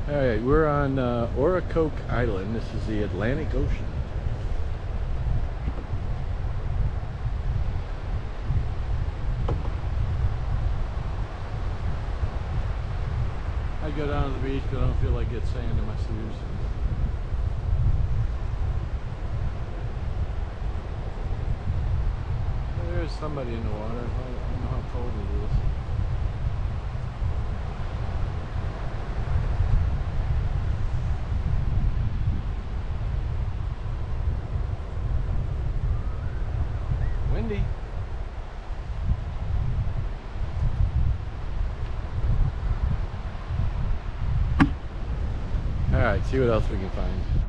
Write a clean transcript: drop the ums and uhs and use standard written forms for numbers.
All right, we're on Oracoke Island. This is the Atlantic Ocean. I go down to the beach, but I don't feel like getting sand in my shoes. There's somebody in the water. I don't know how cold it is. Windy. All right, see what else we can find.